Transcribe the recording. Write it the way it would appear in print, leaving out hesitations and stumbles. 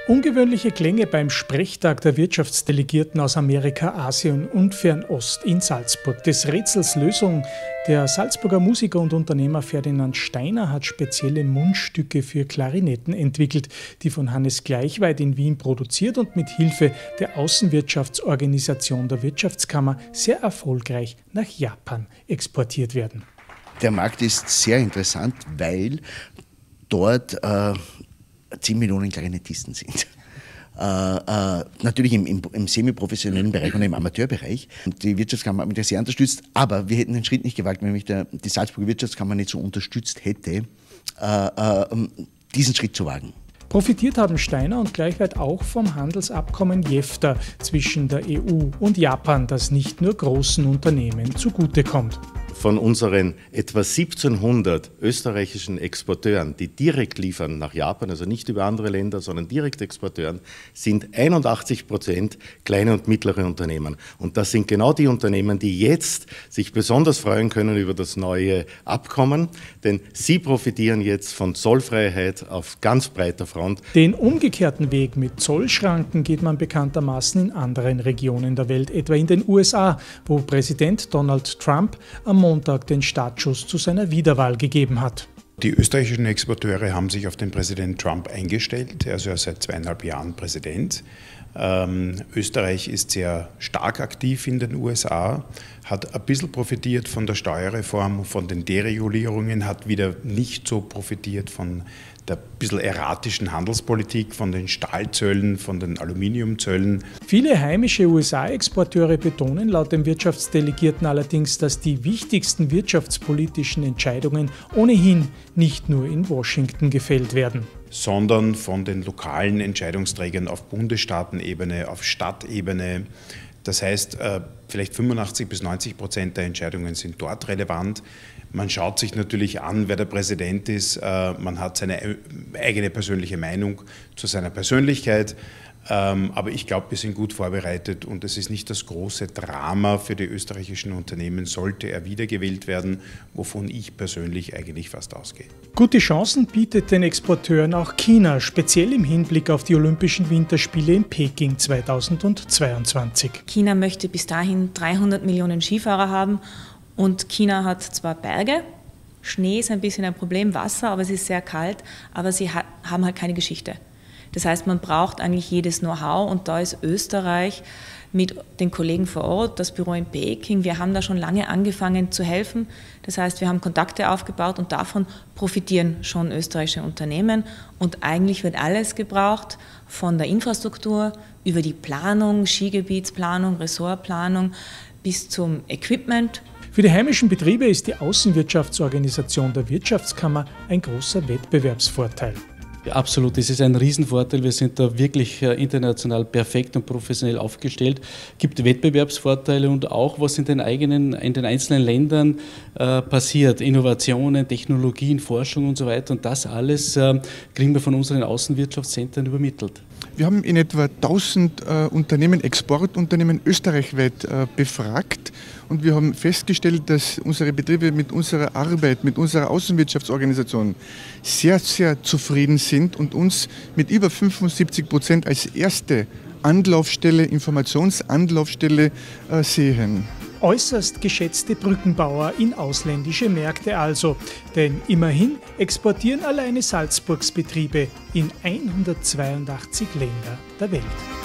Ungewöhnliche Klänge beim Sprechtag der Wirtschaftsdelegierten aus Amerika, Asien und Fernost in Salzburg. Des Rätsels Lösung. Der Salzburger Musiker und Unternehmer Ferdinand Steiner hat spezielle Mundstücke für Klarinetten entwickelt, die von Hannes Gleichweit in Wien produziert und mit Hilfe der Außenwirtschaftsorganisation der Wirtschaftskammer sehr erfolgreich nach Japan exportiert werden. Der Markt ist sehr interessant, weil dort 10 Millionen Klarinettisten sind. Natürlich im semi-professionellen Bereich und im Amateurbereich. Die Wirtschaftskammer hat mich da sehr unterstützt, aber wir hätten den Schritt nicht gewagt, wenn mich die Salzburger Wirtschaftskammer nicht so unterstützt hätte, diesen Schritt zu wagen. Profitiert haben Steiner und Gleichweit auch vom Handelsabkommen JEFTA zwischen der EU und Japan, das nicht nur großen Unternehmen zugutekommt. Von unseren etwa 1700 österreichischen Exporteuren, die direkt liefern nach Japan, also nicht über andere Länder, sondern direkt Exporteuren, sind 81% kleine und mittlere Unternehmen. Und das sind genau die Unternehmen, die jetzt sich besonders freuen können über das neue Abkommen, denn sie profitieren jetzt von Zollfreiheit auf ganz breiter Front. Den umgekehrten Weg mit Zollschranken geht man bekanntermaßen in anderen Regionen der Welt, etwa in den USA, wo Präsident Donald Trump am Montag den Startschuss zu seiner Wiederwahl gegeben hat. Die österreichischen Exporteure haben sich auf den Präsident Trump eingestellt. Er ist ja seit 2,5 Jahren Präsident. Österreich ist sehr stark aktiv in den USA, hat ein bisschen profitiert von der Steuerreform, von den Deregulierungen, hat wieder nicht so profitiert von der bisschen erratischen Handelspolitik, von den Stahlzöllen, von den Aluminiumzöllen. Viele heimische USA-Exporteure betonen laut dem Wirtschaftsdelegierten allerdings, dass die wichtigsten wirtschaftspolitischen Entscheidungen ohnehin nicht nur in Washington gefällt werden, sondern von den lokalen Entscheidungsträgern auf Bundesstaatenebene, auf Stadtebene. Das heißt, vielleicht 85-90% der Entscheidungen sind dort relevant. Man schaut sich natürlich an, wer der Präsident ist. Man hat seine eigene persönliche Meinung zu seiner Persönlichkeit. Aber ich glaube, wir sind gut vorbereitet und es ist nicht das große Drama für die österreichischen Unternehmen, sollte er wiedergewählt werden, wovon ich persönlich eigentlich fast ausgehe. Gute Chancen bietet den Exporteuren auch China, speziell im Hinblick auf die Olympischen Winterspiele in Peking 2022. China möchte bis dahin 300 Millionen Skifahrer haben und China hat zwar Berge, Schnee ist ein bisschen ein Problem, Wasser, aber es ist sehr kalt, aber sie haben halt keine Geschichte. Das heißt, man braucht eigentlich jedes Know-how und da ist Österreich mit den Kollegen vor Ort, das Büro in Peking, wir haben da schon lange angefangen zu helfen. Das heißt, wir haben Kontakte aufgebaut und davon profitieren schon österreichische Unternehmen und eigentlich wird alles gebraucht, von der Infrastruktur über die Planung, Skigebietsplanung, Ressortplanung bis zum Equipment. Für die heimischen Betriebe ist die Außenwirtschaftsorganisation der Wirtschaftskammer ein großer Wettbewerbsvorteil. Ja, absolut, das ist ein Riesenvorteil. Wir sind da wirklich international perfekt und professionell aufgestellt. Es gibt Wettbewerbsvorteile und auch, was in den einzelnen Ländern passiert. Innovationen, Technologien, Forschung und so weiter. Und das alles kriegen wir von unseren Außenwirtschaftszentren übermittelt. Wir haben in etwa 1000 Unternehmen, Exportunternehmen österreichweit befragt und wir haben festgestellt, dass unsere Betriebe mit unserer Arbeit, mit unserer Außenwirtschaftsorganisation sehr, sehr zufrieden sind und uns mit über 75% als erste Anlaufstelle, Informationsanlaufstelle sehen. Äußerst geschätzte Brückenbauer in ausländische Märkte also. Denn immerhin exportieren alleine Salzburgs Betriebe in 182 Länder der Welt.